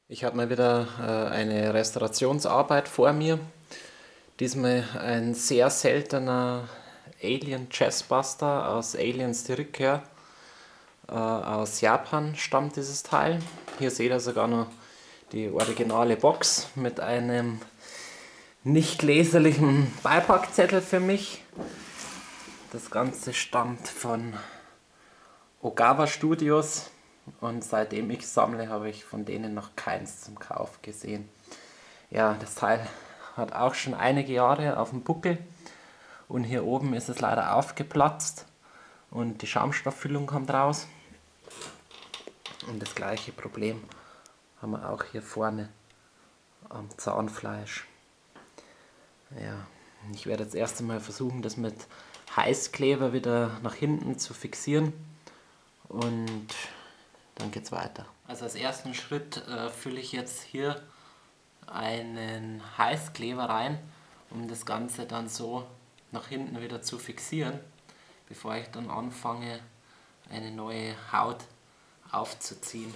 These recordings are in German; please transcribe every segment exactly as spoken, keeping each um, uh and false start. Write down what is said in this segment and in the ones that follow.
Ich habe mal wieder äh, eine Restaurationsarbeit vor mir. Diesmal ein sehr seltener Alien Jazzbuster aus Aliens die Rückkehr. Äh, aus Japan stammt dieses Teil. Hier seht ihr sogar noch die originale Box mit einem nicht leserlichen Beipackzettel für mich. Das Ganze stammt von Ogawa Studios. Und seitdem ich sammle, habe ich von denen noch keins zum Kauf gesehen. Ja, das Teil hat auch schon einige Jahre auf dem Buckel und hier oben ist es leider aufgeplatzt und die Schaumstofffüllung kommt raus. Und das gleiche Problem haben wir auch hier vorne am Zahnfleisch. Ja, ich werde jetzt erst einmal versuchen, das mit Heißkleber wieder nach hinten zu fixieren und dann geht's weiter. Also als ersten Schritt äh, fülle ich jetzt hier einen Heißkleber rein, um das Ganze dann so nach hinten wieder zu fixieren, bevor ich dann anfange, eine neue Haut aufzuziehen.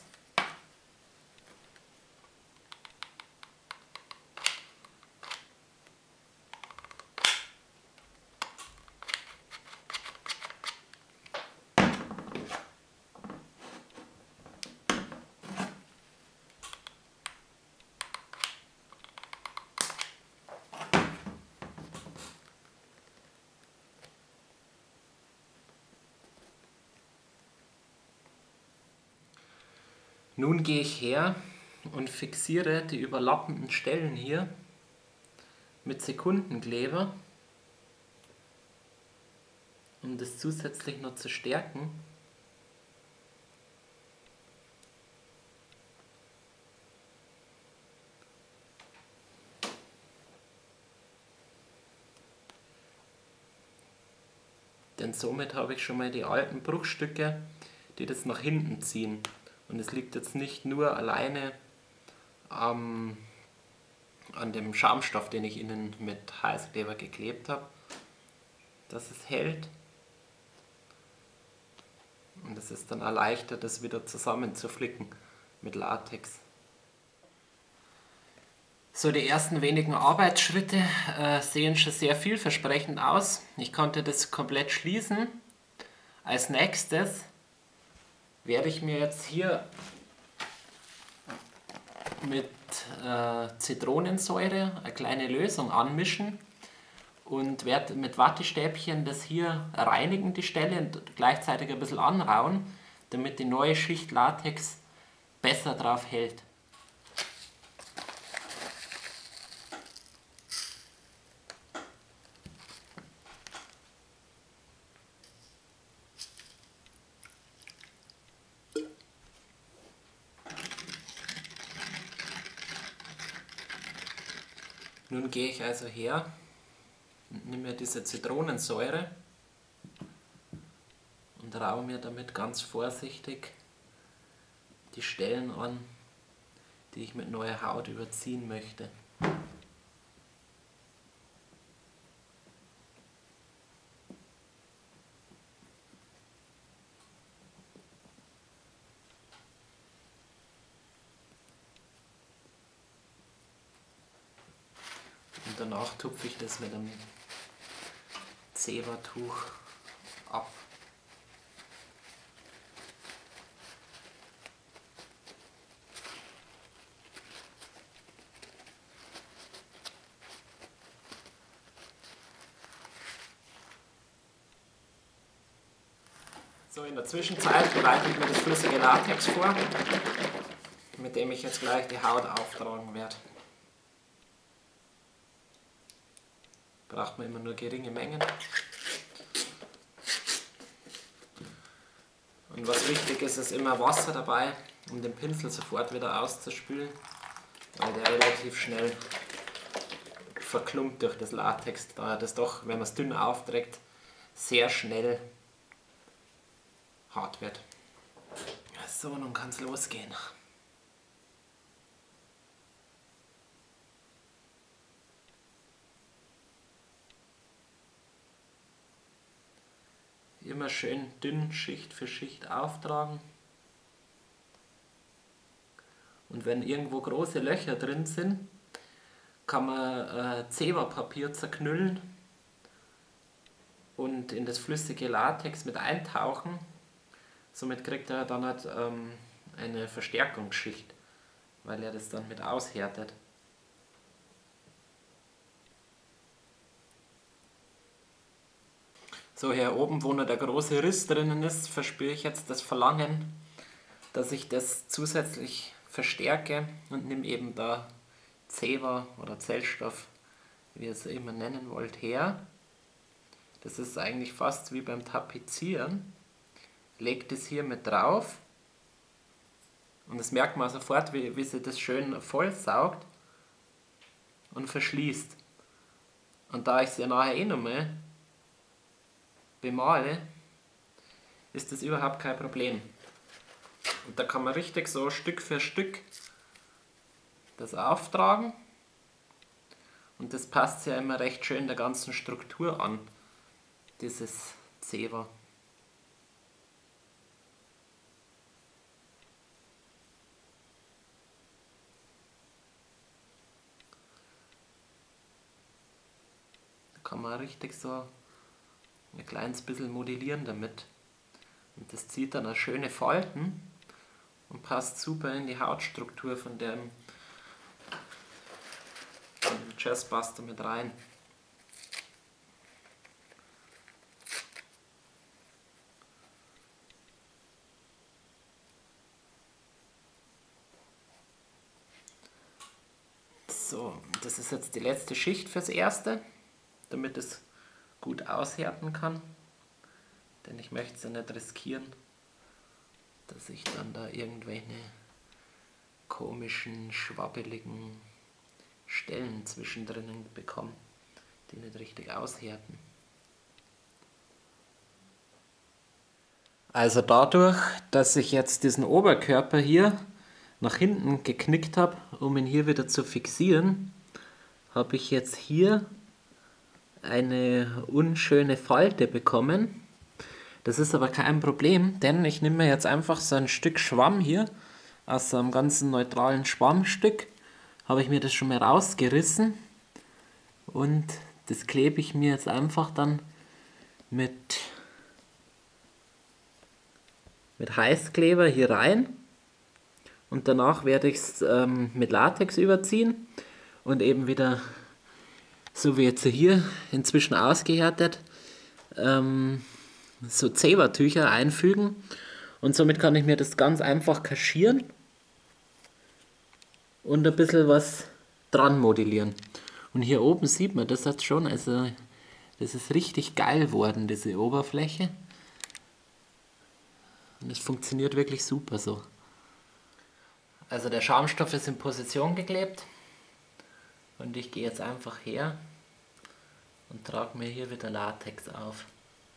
Nun gehe ich her und fixiere die überlappenden Stellen hier mit Sekundenkleber, um das zusätzlich noch zu stärken. Denn somit habe ich schon mal die alten Bruchstücke, die das nach hinten ziehen. Und es liegt jetzt nicht nur alleine ähm, an dem Schaumstoff, den ich innen mit Heißkleber geklebt habe, dass es hält. Und es ist dann auch leichter, das wieder zusammenzuflicken mit Latex. So, die ersten wenigen Arbeitsschritte äh, sehen schon sehr vielversprechend aus. Ich konnte das komplett schließen. Als nächstes werde ich mir jetzt hier mit äh, Zitronensäure eine kleine Lösung anmischen und werde mit Wattestäbchen das hier reinigen, die Stelle, und gleichzeitig ein bisschen anrauen, damit die neue Schicht Latex besser drauf hält. Nun gehe ich also her und nehme mir diese Zitronensäure und raue mir damit ganz vorsichtig die Stellen an, die ich mit neuer Haut überziehen möchte. Und danach tupfe ich das mit einem Zebertuch ab. So, in der Zwischenzeit bereite ich mir das flüssige Latex vor, mit dem ich jetzt gleich die Haut auftragen werde. Braucht man immer nur geringe Mengen. Und was wichtig ist, ist immer Wasser dabei, um den Pinsel sofort wieder auszuspülen, weil der relativ schnell verklumpt durch das Latex, da das doch, wenn man es dünn aufträgt, sehr schnell hart wird. So, nun kann es losgehen. Immer schön dünn Schicht für Schicht auftragen Und wenn irgendwo große Löcher drin sind, kann man äh, Zewa-Papier zerknüllen und in das flüssige Latex mit eintauchen. Somit kriegt er dann halt ähm, eine Verstärkungsschicht, weil er das dann mit aushärtet. So, hier oben, wo noch der große Riss drinnen ist, verspüre ich jetzt das Verlangen, dass ich das zusätzlich verstärke und nehme eben da Zewa oder Zellstoff, wie ihr es immer nennen wollt, her. Das ist eigentlich fast wie beim Tapezieren. Legt es hier mit drauf und das merkt man sofort, wie, wie sie das schön vollsaugt und verschließt. Und da ich es ja nachher eh nochmal bemale, ist das überhaupt kein Problem. Und da kann man richtig so Stück für Stück das auftragen und das passt ja immer recht schön der ganzen Struktur an, dieses Zewa. Da kann man richtig so ein kleines bisschen modellieren damit. Und das zieht dann eine schöne Falten und passt super in die Hautstruktur von dem, von dem Jazzbuster mit rein. So, das ist jetzt die letzte Schicht fürs Erste, damit es gut aushärten kann. Denn ich möchte es ja nicht riskieren, dass ich dann da irgendwelche komischen, schwabbeligen Stellen zwischendrin bekomme, die nicht richtig aushärten. Also dadurch, dass ich jetzt diesen Oberkörper hier nach hinten geknickt habe, um ihn hier wieder zu fixieren, habe ich jetzt hier eine unschöne Falte bekommen. Das ist aber kein Problem, denn ich nehme mir jetzt einfach so ein Stück Schwamm hier, aus so einem ganzen neutralen Schwammstück, habe ich mir das schon mal rausgerissen und das klebe ich mir jetzt einfach dann mit, mit Heißkleber hier rein und danach werde ich es ähm, mit Latex überziehen und eben wieder, so wie jetzt hier, inzwischen ausgehärtet, ähm, so Zewa-Tücher einfügen und somit kann ich mir das ganz einfach kaschieren und ein bisschen was dran modellieren. Und hier oben sieht man das jetzt schon, also das ist richtig geil geworden, diese Oberfläche. Und es funktioniert wirklich super so. Also der Schaumstoff ist in Position geklebt und ich gehe jetzt einfach her und trage mir hier wieder Latex auf.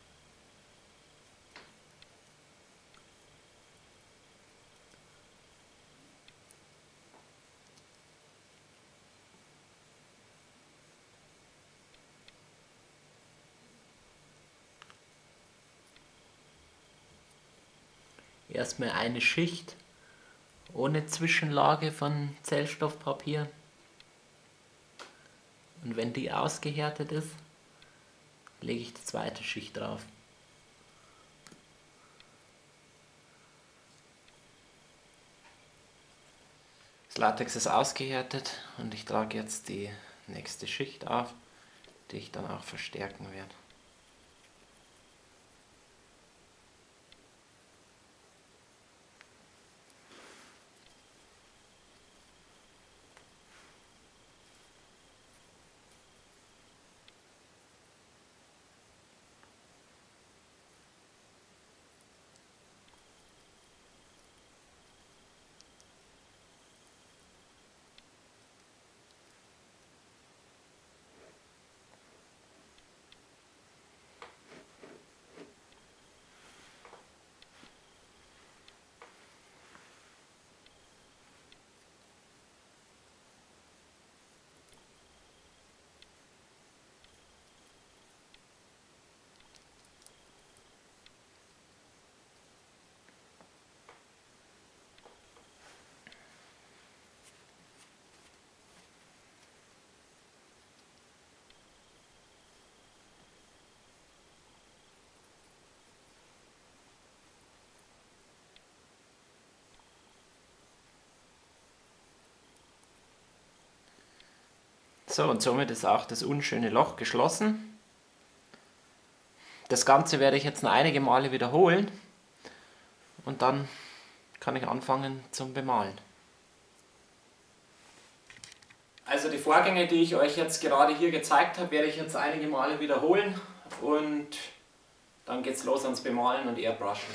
Erstmal eine Schicht ohne Zwischenlage von Zellstoffpapier und wenn die ausgehärtet ist, lege ich die zweite Schicht drauf. Das Latex ist ausgehärtet und ich trage jetzt die nächste Schicht auf, die ich dann auch verstärken werde. So, und somit ist auch das unschöne Loch geschlossen. Das Ganze werde ich jetzt noch einige Male wiederholen und dann kann ich anfangen zum Bemalen. Also die Vorgänge, die ich euch jetzt gerade hier gezeigt habe, werde ich jetzt einige Male wiederholen und dann geht's los ans Bemalen und Airbrushen.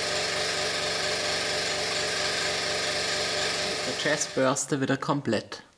Der Jazzbürste wieder komplett.